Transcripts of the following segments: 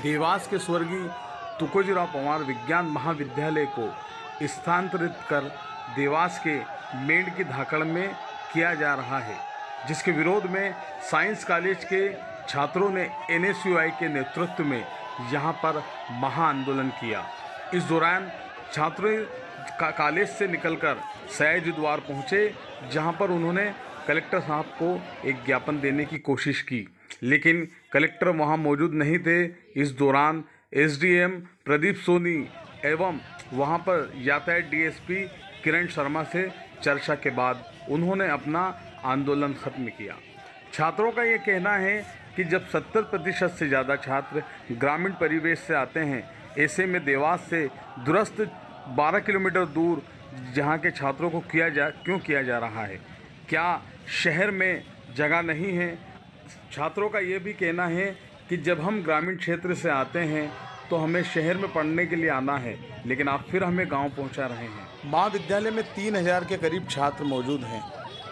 देवास के स्वर्गीय तुकोजीराव पवार विज्ञान महाविद्यालय को स्थानांतरित कर देवास के मेंढकी धाकड़ में किया जा रहा है, जिसके विरोध में साइंस कॉलेज के छात्रों ने NSUI के नेतृत्व में यहां पर महाआंदोलन किया। इस दौरान छात्रों कॉलेज से निकलकर सयाजी द्वार पहुंचे, जहां पर उन्होंने कलेक्टर साहब को एक ज्ञापन देने की कोशिश की, लेकिन कलेक्टर वहां मौजूद नहीं थे। इस दौरान SDM प्रदीप सोनी एवं वहां पर यातायात DSP किरण शर्मा से चर्चा के बाद उन्होंने अपना आंदोलन खत्म किया। छात्रों का ये कहना है कि जब 70% से ज़्यादा छात्र ग्रामीण परिवेश से आते हैं, ऐसे में देवास से दूरस्थ 12 किलोमीटर दूर जहां के छात्रों को क्यों किया जा रहा है? क्या शहर में जगह नहीं है? छात्रों का ये भी कहना है कि जब हम ग्रामीण क्षेत्र से आते हैं तो हमें शहर में पढ़ने के लिए आना है, लेकिन आप फिर हमें गांव पहुंचा रहे हैं। महाविद्यालय में 3000 के करीब छात्र मौजूद हैं।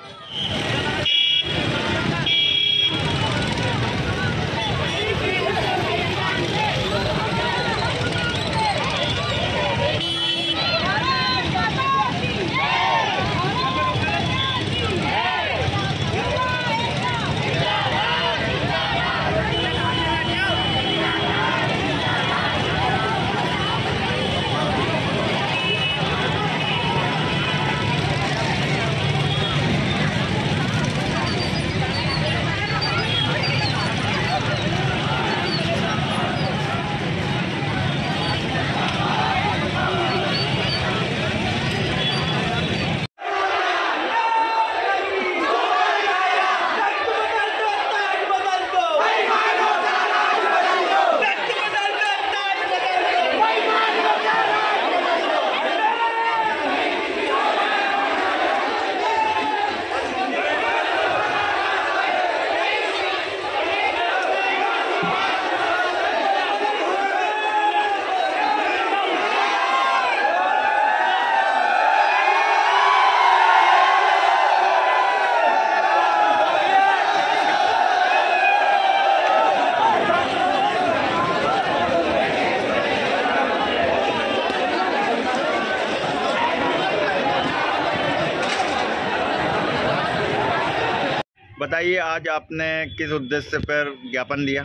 बताइए, आज आपने किस उद्देश्य पर ज्ञापन दिया?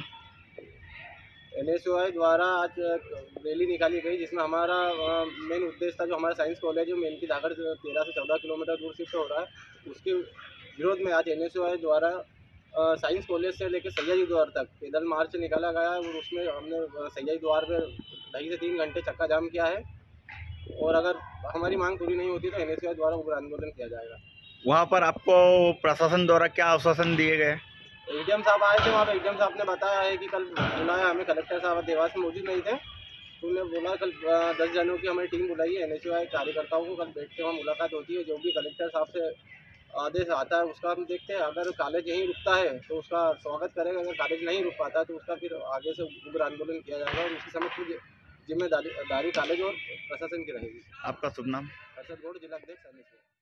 NSUI द्वारा आज रैली निकाली गई, जिसमें हमारा मेन उद्देश्य था, जो हमारा साइंस कॉलेज है मेंढकी धाकड़ से 13 से 14 किलोमीटर दूर शिफ्ट हो रहा है, उसके विरोध में आज NSUI द्वारा साइंस कॉलेज से लेकर सयाजी द्वार तक पैदल मार्च निकाला गया है। और उसमें हमने सयाजी द्वार पर 2.5 से 3 घंटे चक्का जाम किया है, और अगर हमारी मांग पूरी नहीं होती तो NSUI द्वारा उग्र आंदोलन किया जाएगा। वहाँ पर आपको प्रशासन द्वारा क्या आश्वासन दिए गए? ADM साहब आए थे, वहाँ पर ADM साहब ने बताया है कि कल बुलाया हमें, कलेक्टर साहब देवास में मौजूद नहीं थे, तो उन्होंने बोला कल 10 जनों की हमारी टीम बुलाई है, NSUI कार्यकर्ताओं को कल बैठ के वहाँ मुलाकात होती है। जो भी कलेक्टर साहब से आदेश आता है उसका हम देखते हैं। अगर कॉलेज यहीं रुकता है तो उसका स्वागत करेंगे, अगर कॉलेज नहीं रुक पाता तो उसका फिर आगे से उग्र आंदोलन किया जाएगा, और उसी समय पूरी जिम्मेदारी कॉलेज और प्रशासन की रहेगी। आपका शुभ नाम? हर्षद गौड़, जिला अध्यक्ष NSUI।